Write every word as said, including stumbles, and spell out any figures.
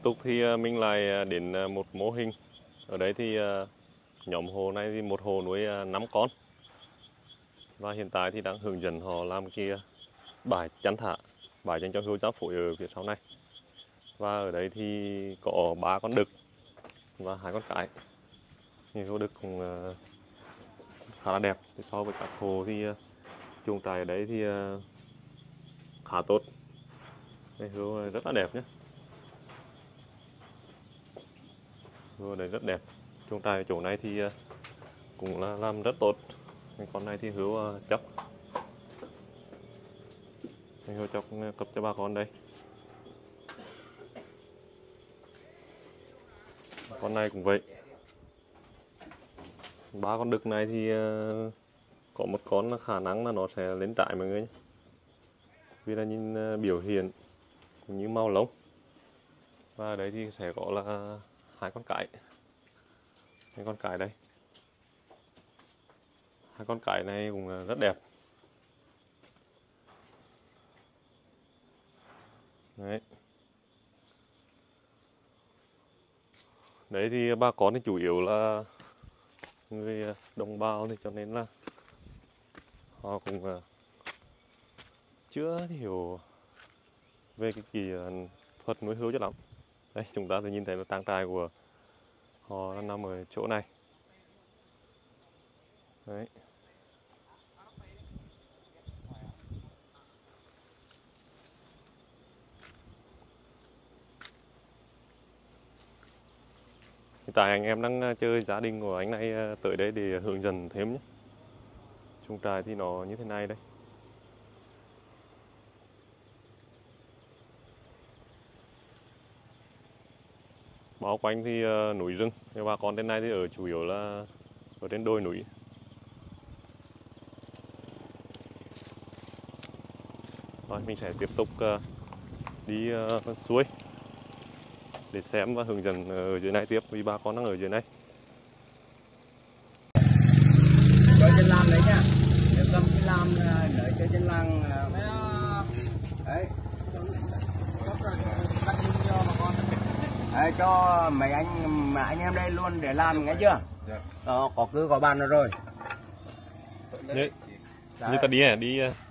tục thì mình lại đến một mô hình. Ở đây thì nhóm hồ này thì một hồ nuôi năm con. Và hiện tại thì đang hướng dẫn họ làm kia bãi chăn thả, bãi dành cho hươu giao phối ở phía sau này. Và ở đây thì có ba con đực và hai con cái. Như hươu đực cũng khá là đẹp. Thì so với các hồ thì chuồng trại ở đấy thì khá tốt. Đây, hươu rất là đẹp nhé. Hươu đấy rất đẹp. Chuồng trại ở chỗ này thì cũng là làm rất tốt. Con này thì hươu chóc. Hươu chóc cấp cho bà con đây. Con này cũng vậy. Ba con đực này thì có một con là khả năng là nó sẽ lên trại mọi người nhé. Vì là nhìn biểu hiện cũng như màu lông. Và ở đây thì sẽ có là hai con cái. Hai con cái đây. Hai con cái này cũng rất đẹp. Đấy. Đấy thì ba con thì chủ yếu là người đồng bào, thì cho nên là họ cũng chưa hiểu về cái kỹ thuật nuôi hươu cho lắm. Đây chúng ta sẽ nhìn thấy là trang trại của họ nằm ở chỗ này. Đấy. Hiện tại anh em đang chơi gia đình của anh này tới đây để hướng dẫn thêm nhé. Chuồng trại thì nó như thế này đây. Bao quanh thì núi rừng. Nhưng bà con trên này thì ở chủ yếu là ở trên đồi núi. Rồi mình sẽ tiếp tục đi suối để xem và hướng dẫn ở dưới này tiếp, vì bà con đang ở dưới này. Chơi trên lam đấy nha. Nếu cầm cái lam nơi chơi trên làng đấy. Đấy, cho mấy anh mà anh em đây luôn để làm nghe chưa? Đó, có cứ có bàn rồi. Như, như ta đi à, đi